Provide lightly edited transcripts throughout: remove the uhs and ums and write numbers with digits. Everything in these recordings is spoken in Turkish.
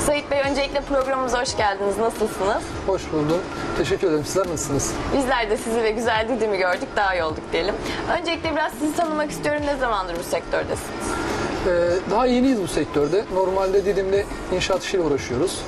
Sait Bey, öncelikle programımıza hoş geldiniz. Nasılsınız? Hoş buldum. Teşekkür ederim. Sizler nasılsınız? Bizler de sizi ve güzel Didim'i gördük, daha iyi olduk diyelim. Öncelikle biraz sizi tanımak istiyorum. Ne zamandır bu sektördesiniz? Daha yeniyiz bu sektörde. Normalde Didim'de inşaat işiyle uğraşıyoruz.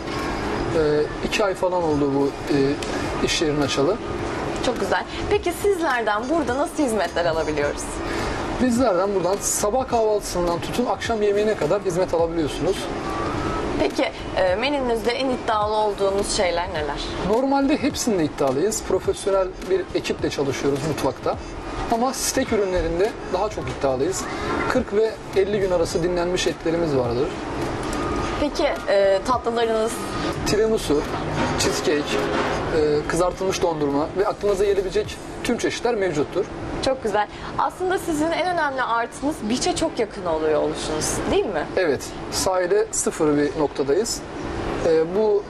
2 ay falan oldu bu iş yerini açalı. Çok güzel. Peki sizlerden burada nasıl hizmetler alabiliyoruz? Bizlerden buradan sabah kahvaltısından tutun akşam yemeğine kadar hizmet alabiliyorsunuz. Peki menünüzde en iddialı olduğunuz şeyler neler? Normalde hepsinde iddialıyız. Profesyonel bir ekiple çalışıyoruz mutfakta. Ama steak ürünlerinde daha çok iddialıyız. 40 ve 50 gün arası dinlenmiş etlerimiz vardır. Peki tatlılarınız? Tiramisu, cheesecake, kızartılmış dondurma ve aklınıza gelebilecek tüm çeşitler mevcuttur. Çok güzel. Aslında sizin en önemli artınız beach'e çok yakın oluyor oluşunuz, değil mi? Evet, sahile sıfır bir noktadayız. Bu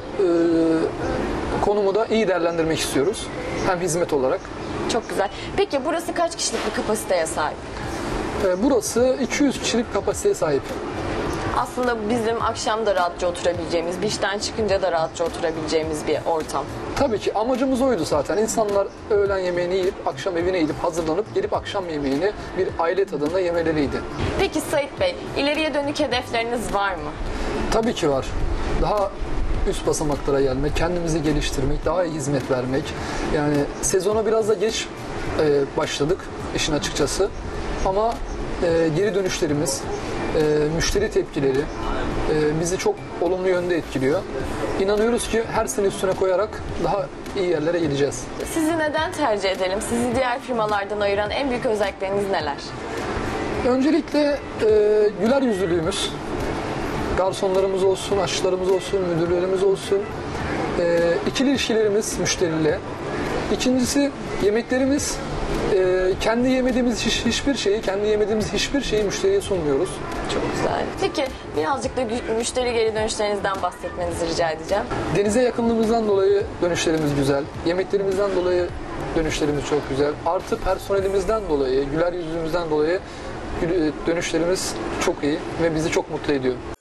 konumu da iyi değerlendirmek istiyoruz. Hem hizmet olarak. Çok güzel. Peki burası kaç kişilik bir kapasiteye sahip? Burası 200 kişilik kapasiteye sahip. Aslında bizim akşam da rahatça oturabileceğimiz, beach'ten çıkınca da rahatça oturabileceğimiz bir ortam. Tabii ki amacımız oydu zaten. İnsanlar öğlen yemeğini yiyip akşam evine gidip hazırlanıp gelip akşam yemeğini bir aile tadında yemeleriydi. Peki Sait Bey, ileriye dönük hedefleriniz var mı? Tabii ki var. Daha üst basamaklara gelmek, kendimizi geliştirmek, daha iyi hizmet vermek. Yani sezona biraz da geç başladık işin açıkçası. Ama geri dönüşlerimiz, müşteri tepkileri bizi çok olumlu yönde etkiliyor. İnanıyoruz ki her sene üstüne koyarak daha iyi yerlere geleceğiz. Sizi neden tercih edelim? Sizi diğer firmalardan ayıran en büyük özellikleriniz neler? Öncelikle güler yüzlülüğümüz. Garsonlarımız olsun, aşçılarımız olsun, müdürlerimiz olsun. İkili ilişkilerimiz müşteriyle. İkincisi yemeklerimiz. Kendi yemediğimiz hiçbir şeyi müşteriye sunmuyoruz. Çok güzel. Peki birazcık da müşteri geri dönüşlerinizden bahsetmenizi rica edeceğim. Denize yakınlığımızdan dolayı dönüşlerimiz güzel. Yemeklerimizden dolayı dönüşlerimiz çok güzel. Artı personelimizden dolayı, güler yüzümüzden dolayı dönüşlerimiz çok iyi ve bizi çok mutlu ediyor.